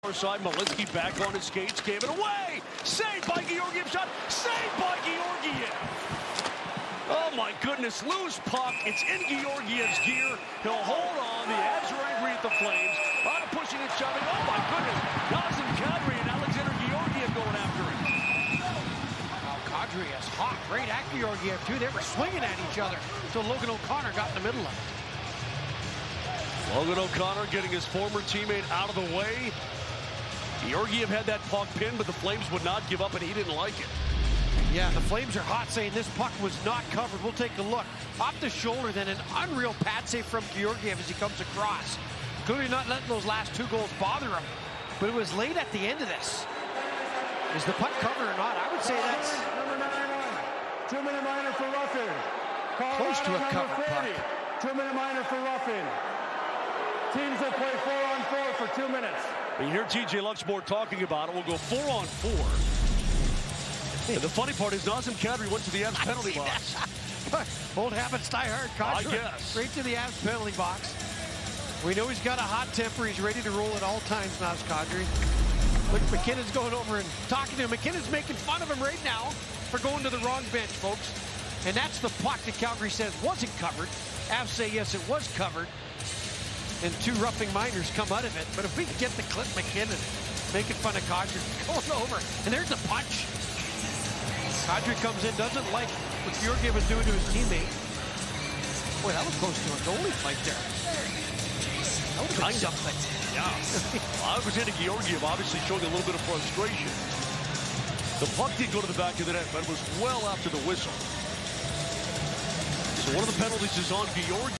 Side, Malinsky back on his skates, gave it away. Saved by Georgiev, shot. Saved by Georgiev. Oh my goodness, loose puck. It's in Georgiev's gear. He'll hold on. The Avs are angry at the Flames. A lot of pushing and shoving. Oh my goodness. Nazem Kadri and Alexander Georgiev going after him. Kadri is hot right at Georgiev too. They were swinging at each other until Logan O'Connor got in the middle of it. Logan O'Connor getting his former teammate out of the way. Georgiev had that puck pinned, but the Flames would not give up, and he didn't like it. Yeah, the Flames are hot, saying this puck was not covered. We'll take a look. Off the shoulder, then an unreal pad save from Georgiev as he comes across. Clearly not letting those last two goals bother him. But it was late at the end of this. Is the puck covered or not? I would say that's number 91. 2-minute minor for roughing. Close to a covered puck. 2-minute minor for roughing. Teams will play 4-on-4 for 2 minutes. You hear TJ Luxmore talking about it. We'll go 4-on-4. And the funny part is Nazem Kadri went to the Avs penalty box. Old habits die hard. I guess. Straight to the Avs penalty box. We know he's got a hot temper. He's ready to roll at all times, Naz Kadri. Look, McKinnon's going over and talking to him. McKinnon's making fun of him right now for going to the wrong bench, folks. And that's the puck that Calgary says wasn't covered. Avs say, yes, it was covered. And two roughing minors come out of it. But if we can get the clip, McKinnon making fun of Kadri going over. And there's the punch. Kadri comes in, doesn't like what Georgiev was doing to his teammate. Boy, that was close to a goalie fight there. That would have been something. Yeah. Alexander Georgiev obviously showing a little bit of frustration. The puck did go to the back of the net, but it was well after the whistle. So one of the penalties is on Georgiev.